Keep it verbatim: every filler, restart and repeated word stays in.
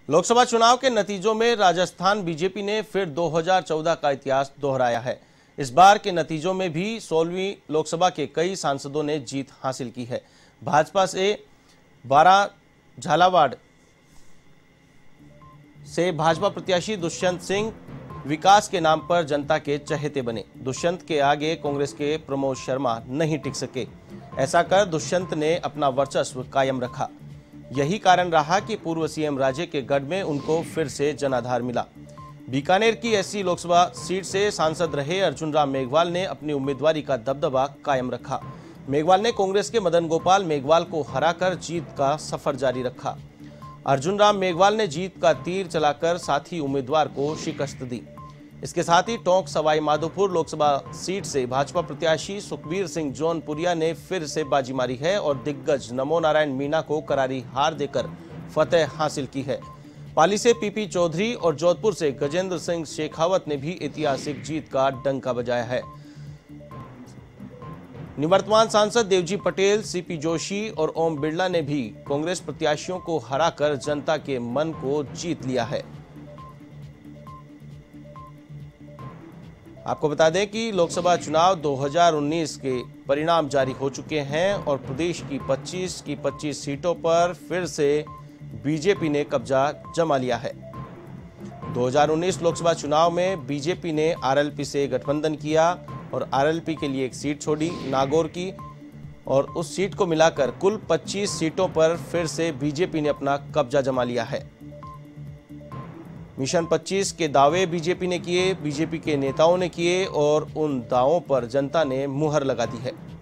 लोकसभा चुनाव के नतीजों में राजस्थान बीजेपी ने फिर दो हज़ार चौदह का इतिहास दोहराया है। इस बार के नतीजों में भी सोलहवीं लोकसभा के कई सांसदों ने जीत हासिल की है। भाजपा से बारह, झालावाड़ से भाजपा प्रत्याशी दुष्यंत सिंह विकास के नाम पर जनता के चहेते बने। दुष्यंत के आगे कांग्रेस के प्रमोद शर्मा नहीं टिक सके। ऐसा कर दुष्यंत ने अपना वर्चस्व कायम रखा। यही कारण रहा कि पूर्व सीएम राजे के गढ़ में उनको फिर से जनाधार मिला। बीकानेर की एससी लोकसभा सीट से सांसद रहे अर्जुन राम मेघवाल ने अपनी उम्मीदवारी का दबदबा कायम रखा। मेघवाल ने कांग्रेस के मदन गोपाल मेघवाल को हराकर जीत का सफर जारी रखा। अर्जुन राम मेघवाल ने जीत का तीर चलाकर साथी उम्मीदवार को शिकस्त दी। इसके साथ ही टोंक सवाई माधोपुर लोकसभा सीट से भाजपा प्रत्याशी सुखबीर सिंह जौनपुरिया ने फिर से बाजी मारी है और दिग्गज नमो नारायण मीणा को करारी हार देकर फतेह हासिल की है। पाली से पीपी चौधरी और जोधपुर से गजेंद्र सिंह शेखावत ने भी ऐतिहासिक जीत का डंका बजाया है। निवर्तमान सांसद देवजी पटेल, सीपी जोशी और ओम बिरला ने भी कांग्रेस प्रत्याशियों को हराकर जनता के मन को जीत लिया है। आपको बता दें कि लोकसभा चुनाव दो हज़ार उन्नीस के परिणाम जारी हो चुके हैं और प्रदेश की पच्चीस की पच्चीस सीटों पर फिर से बीजेपी ने कब्जा जमा लिया है। दो हज़ार उन्नीस लोकसभा चुनाव में बीजेपी ने आरएलपी से गठबंधन किया और आरएलपी के लिए एक सीट छोड़ी नागौर की, और उस सीट को मिलाकर कुल पच्चीस सीटों पर फिर से बीजेपी ने अपना कब्जा जमा लिया है। मिशन पच्चीस के दावे बीजेपी ने किए, बीजेपी के नेताओं ने किए और उन दावों पर जनता ने मुहर लगा दी है।